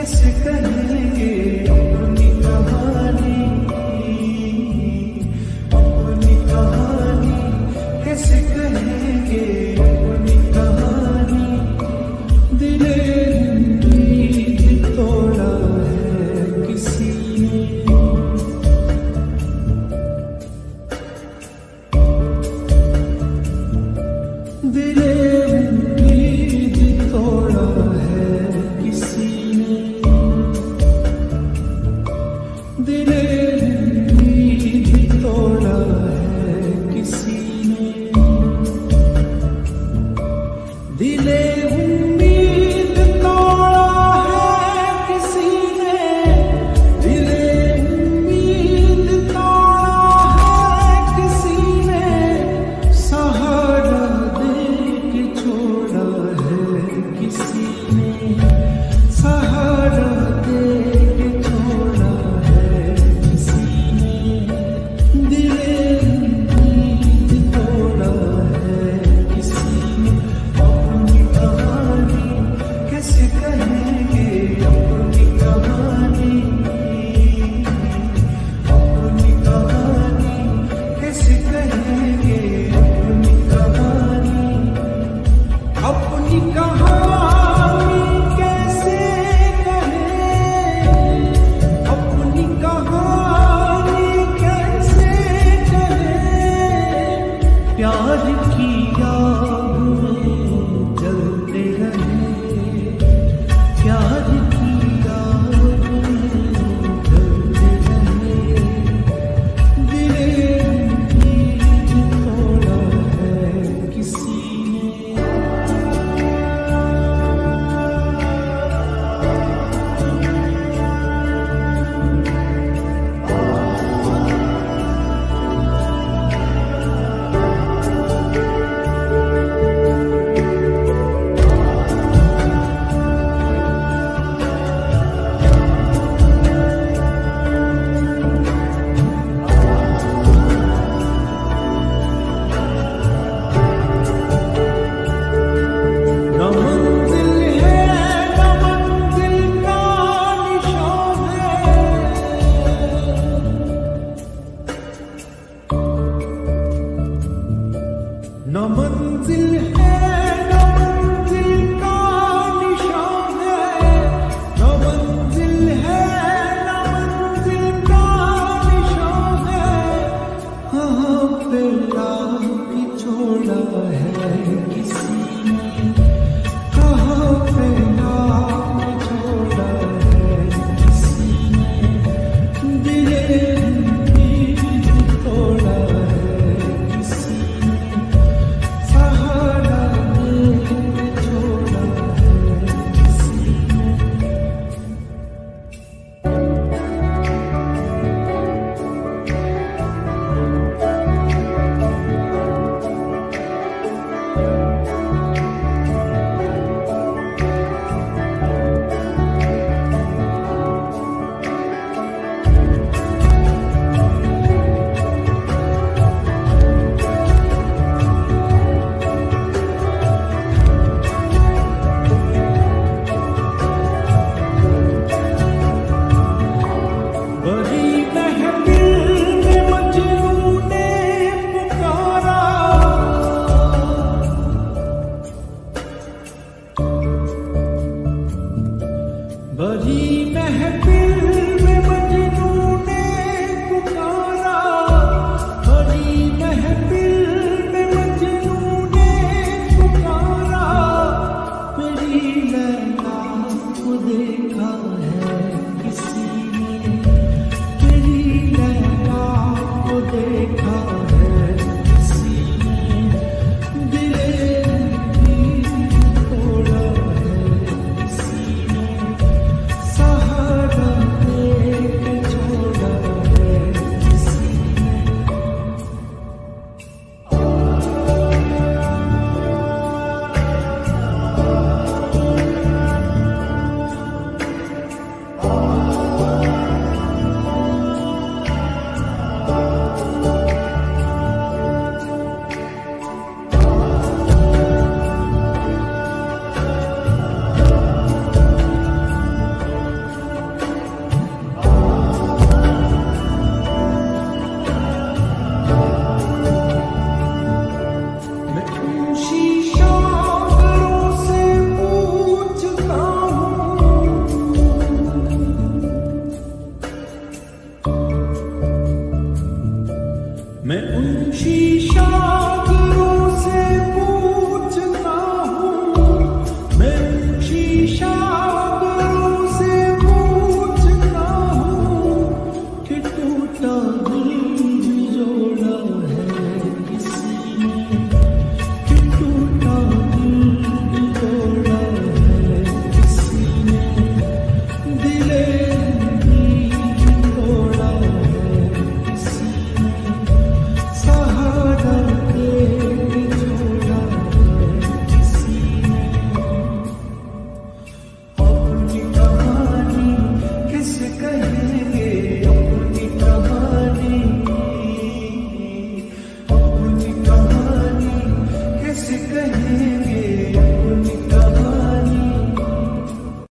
कैसे कहेंगे अपनी कहानी, अपनी कहानी कैसे कहेंगे अपनी कहानी। दिले उम्मीद तोड़ा है किसी ने, दिले उम्मीद तोड़ा है किसी ने, दिले उम्मीद तोड़ा है किसी ने, दिले उम्मीद तोड़ा है किसी ने, दिले उम्मीद तोड़ा है किसी ने। सहारा दे के छोड़ा है किसी ने, सहारा दे के छोड़ा है किसी ने। दिले उम्मीद तोड़ा है किसी ने। अपनी कहानी कैसे कहेंगे अपनी कहानी, अपनी कहानी कैसे कहेंगे अपनी कहानी। से कहेंगे